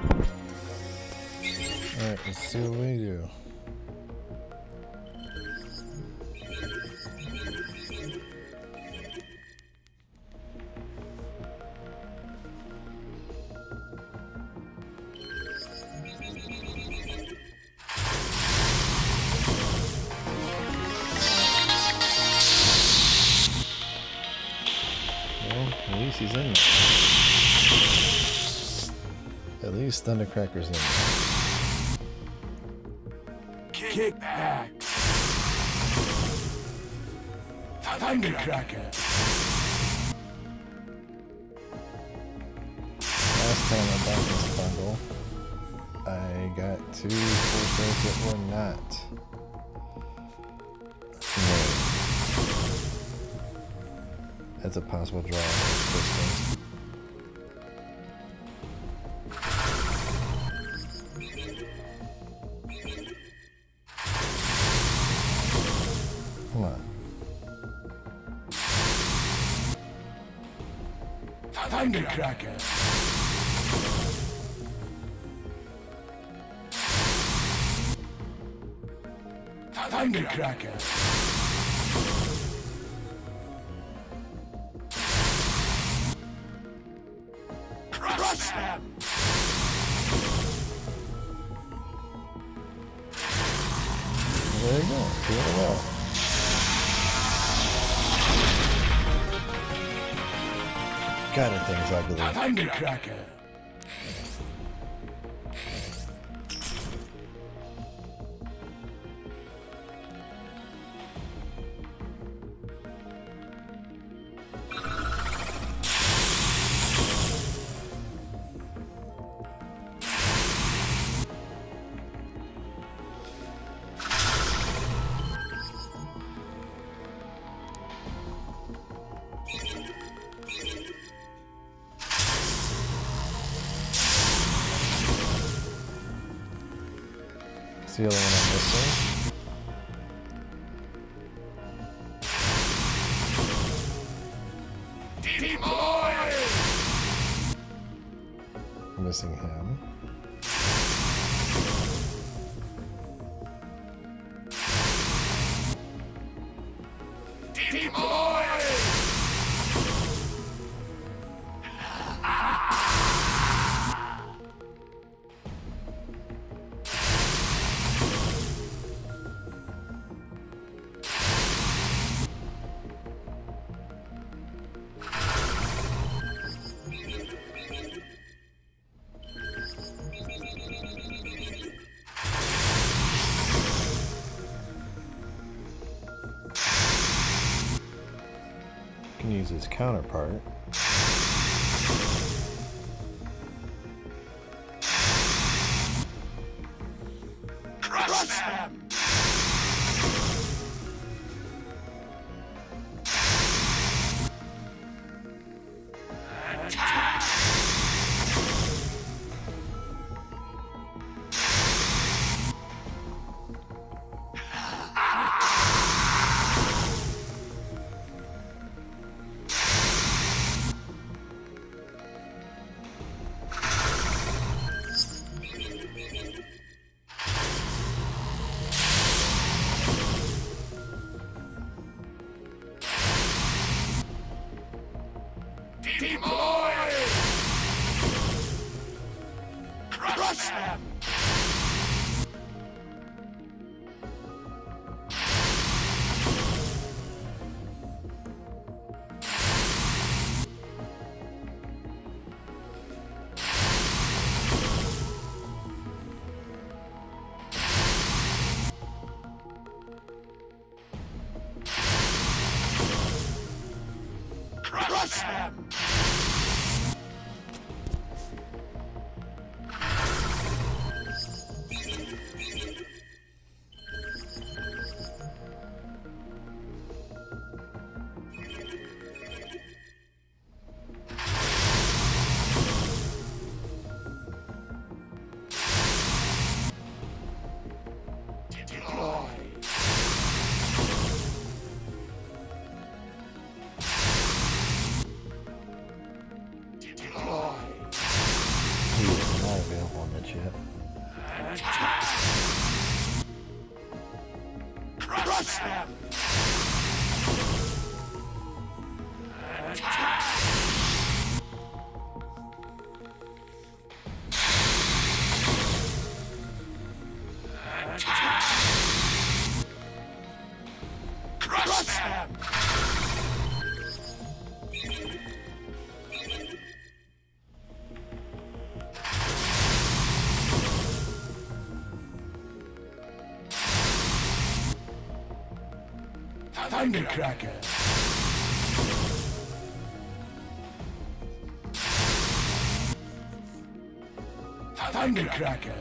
Alright, let's see what we do. At least he's in there. At least Thundercracker's in there. Kick back. Thundercracker. Last time I bought this bundle, I got 2 full shows that were not. That's a possible draw for Christmas. Come on. Thundercracker. Thundercracker. Crush them. There you go. 2 in a row. God, that thing's ugly. Thundercracker. See the other one I'm missing? I'm missing him. Can use his counterpart. Crush them. Attack. Crush them! Crush them! available on the chip. Crush them! Crush them! Thundercracker! Thundercracker!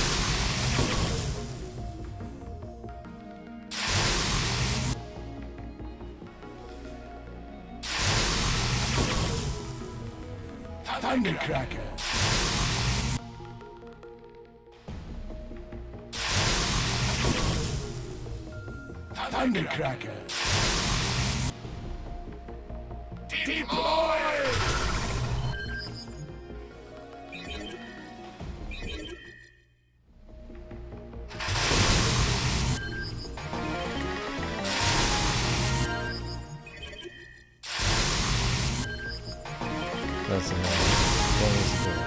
Thundercracker! Thundercracker! Deploy! That's enough. That was a good way.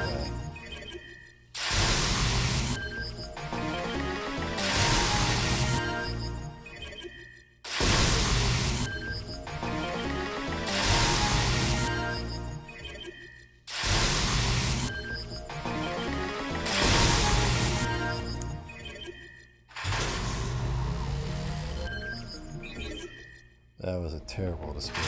That was a terrible display.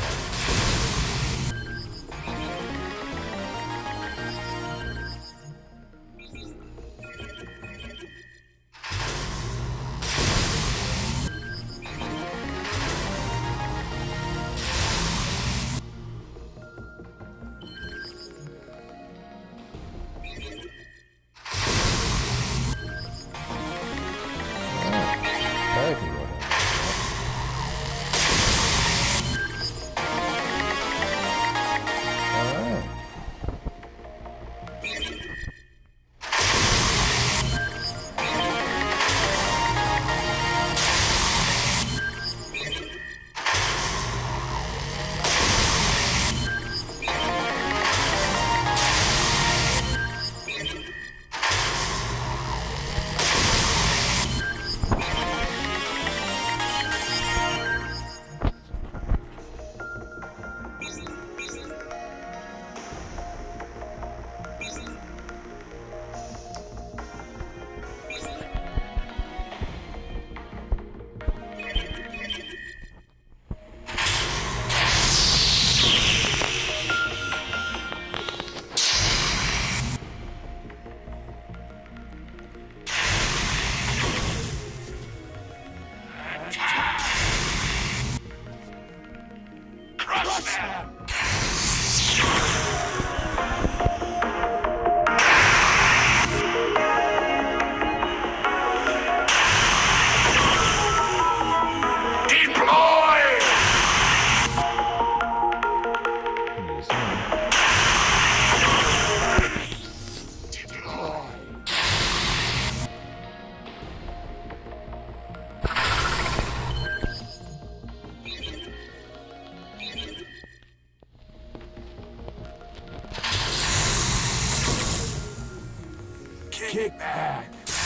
Kick back!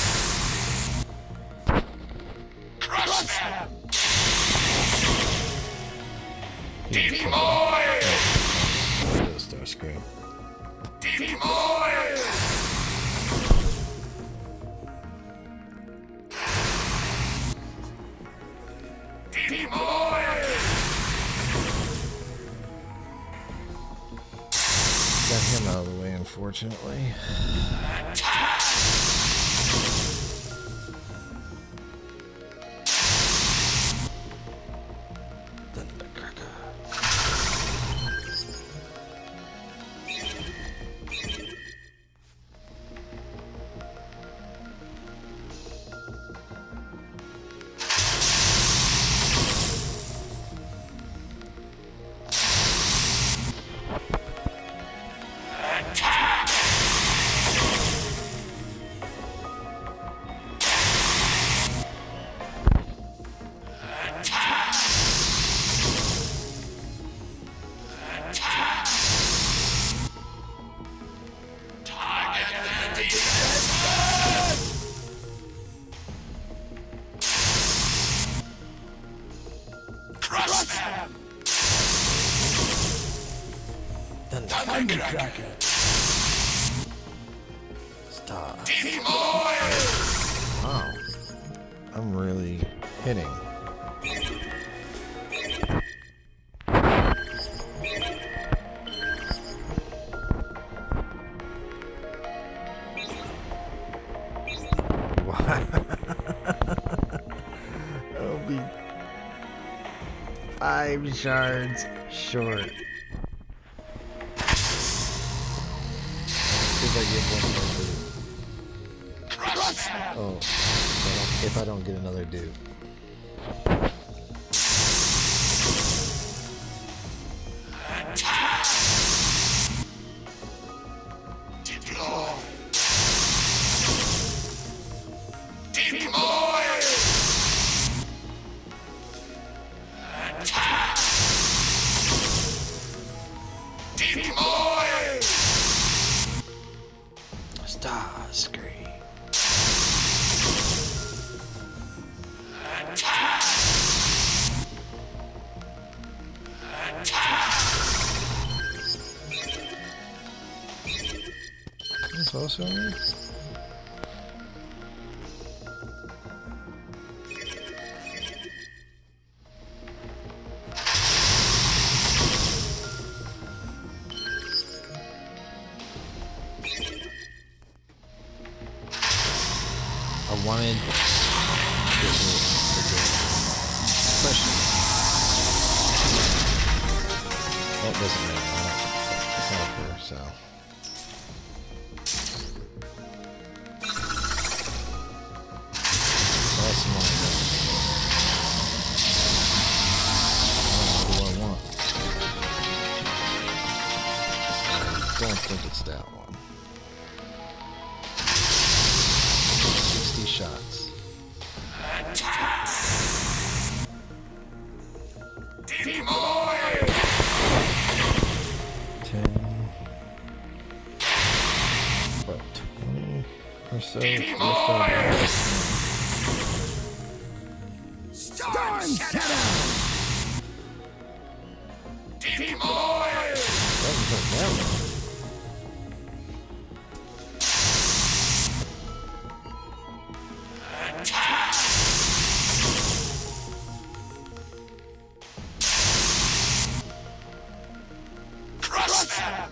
Crush them! Deploy! Starscream. Deploy! Deploy! Got him out of the way, unfortunately. Cracker. Stop. Deploy! Wow. I'm really hitting. I'll be 5 shards short. See if I get one more dude. Crush them! Oh, if I don't get another dude. Attack! Deploy! Deploy! Attack! Deploy! Starscream. Attack! Attack! That's also me. I wanted question. That doesn't matter. It's not fair, so. That's my what do I want? I don't think it's that one. 60 shots. Attack! Deploy! 10. About 20 or so. Storm Shadow! Deploy! That was like that one. Attack! Crush them!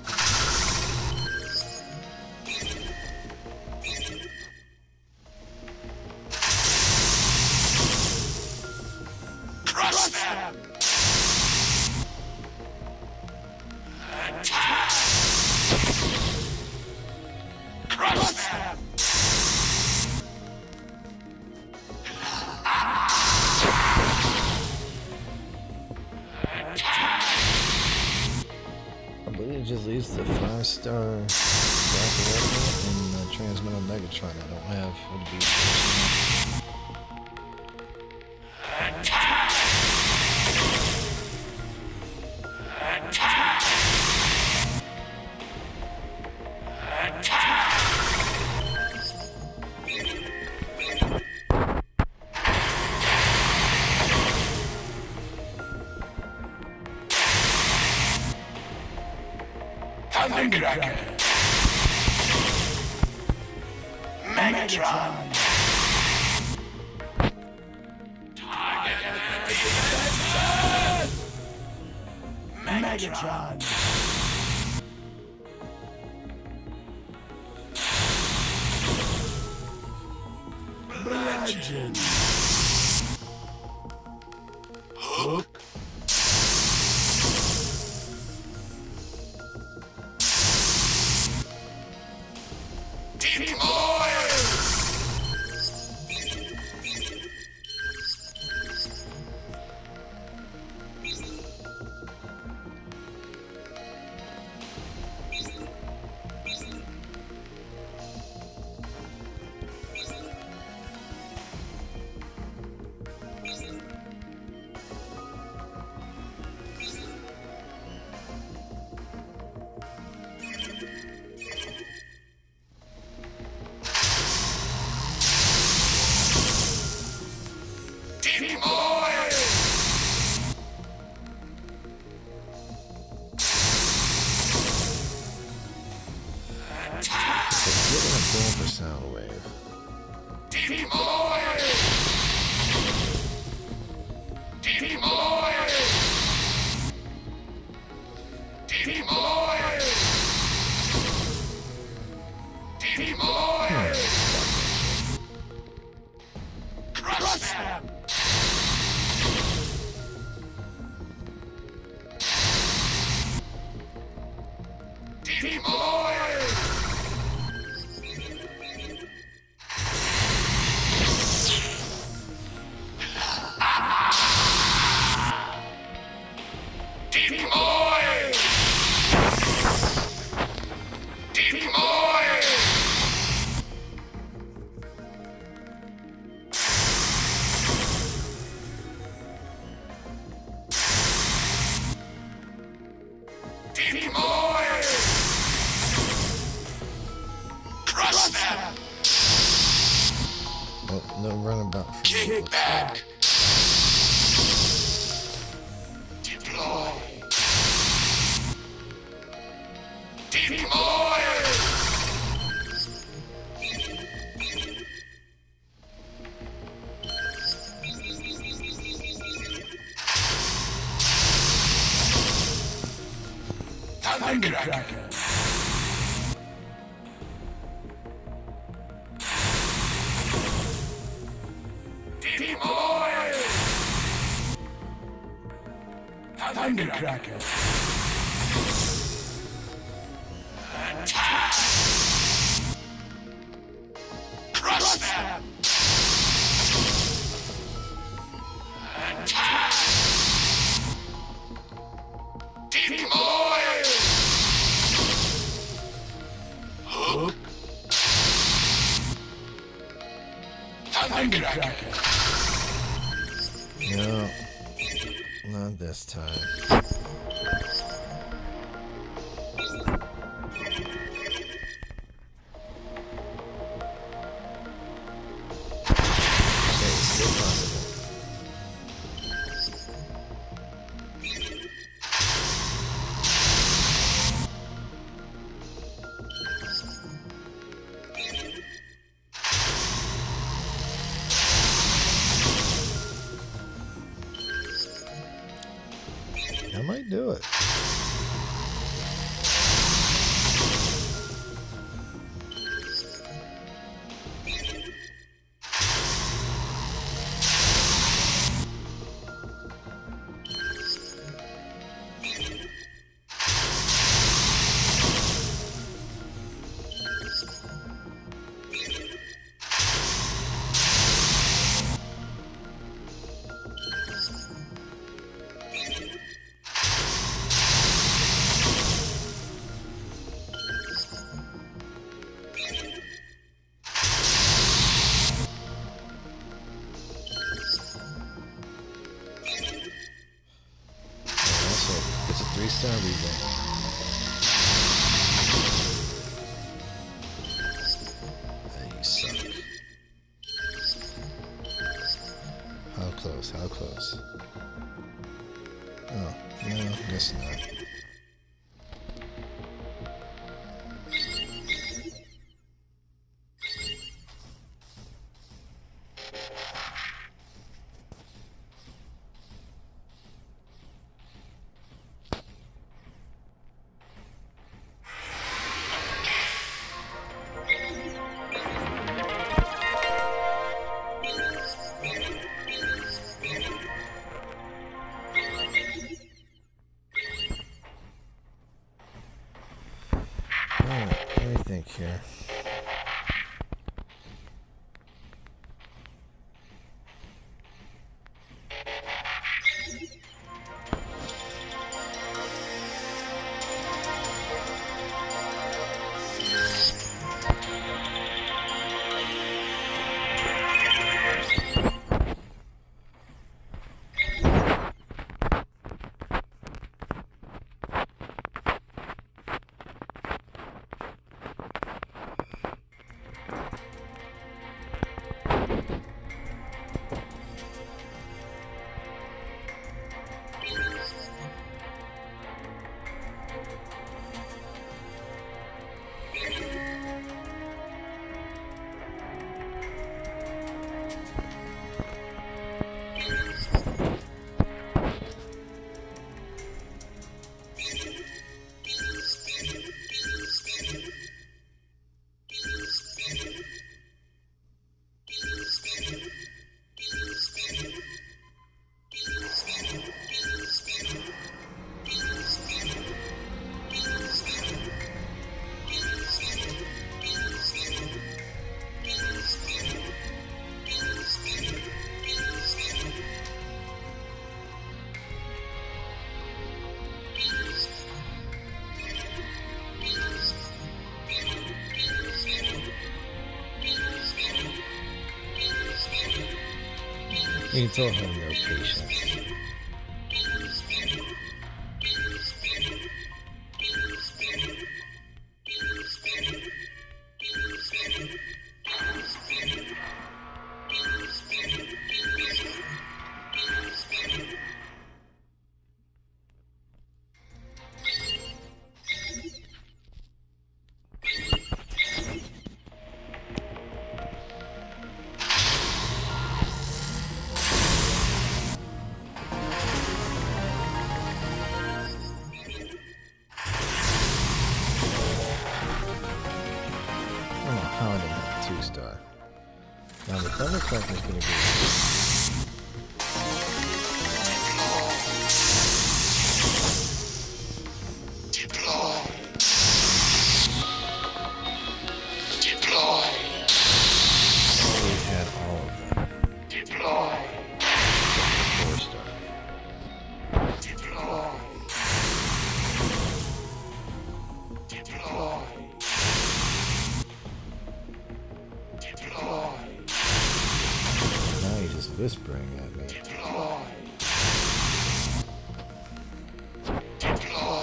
Crush them! Attack! Crush them! I believe it just leaves the 5-star and the Transmetal Megatron I don't have. Would be Attack! Attack! Attack! Thundercracker! Megatron! Target the defenses! Megatron! Legend! Hook! Deploy! going for sound wave. Deploy! Deploy! Deploy! Deploy! Crush them! Deploy! Deploy! Deploy! Deploy! Crush them! Oh, no runabout. Kick back! Deploy! Deploy! Thundercracker! Deploy! Thundercracker! Attack! Crush them! Attack! Deploy! Hook! Thundercracker! No, not this time. Okay, it's still possible. I might do it. It's a 3-star revamp. You suck. How close? How close? Oh, no, guess not. You can tell him no patience. Now the Thundercracker is going to be... Deploy. Deploy. Oh, we had all of them. Deploy. Except for 4-star. Deploy. Deploy. Deploy. Now he's just whispering at me. Deploy. Deploy.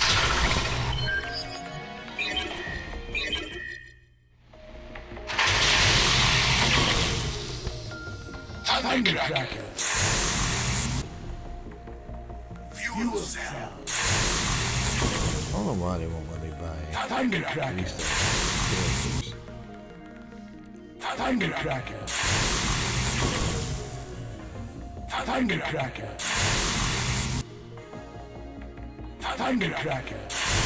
Thundercracker. Fuel cell. I don't know why they won't let me buy Thundercracker. 3-star characters. Thundercracker. Thundercracker. Thundercracker.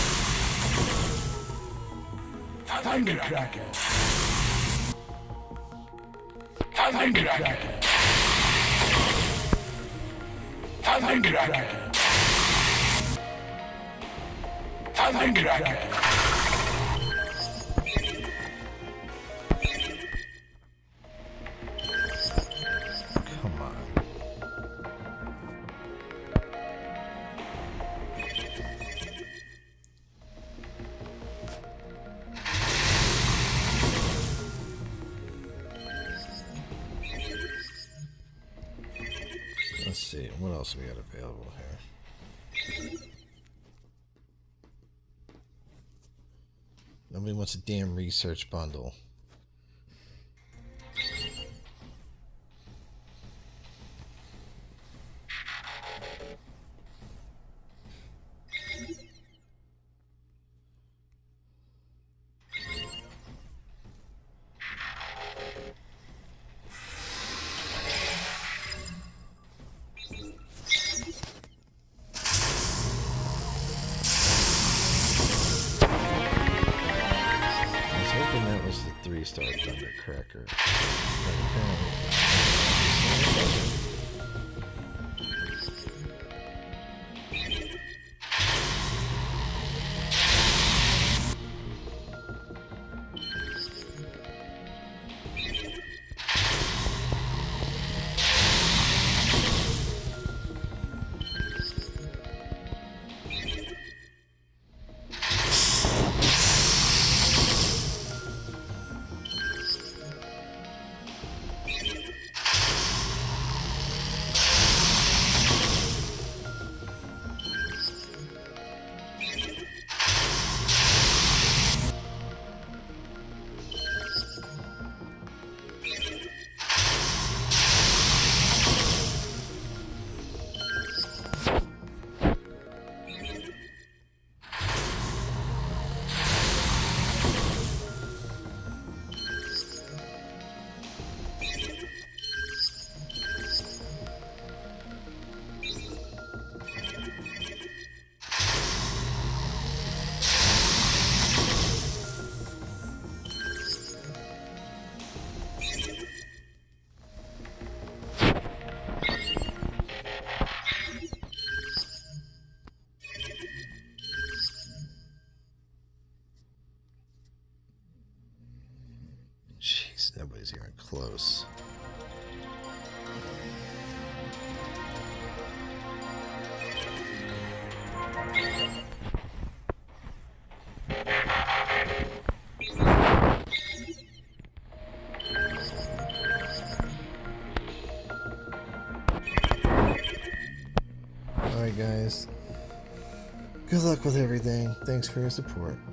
Thundercracker. Thundercracker. Thundercracker. Thundercracker. Come on. Let's see, what else we got available here? Nobody wants a damn research bundle. I was hoping that was the 3-star Thundercracker. But apparently... Jeez, nobody's even close. Alright guys. Good luck with everything. Thanks for your support.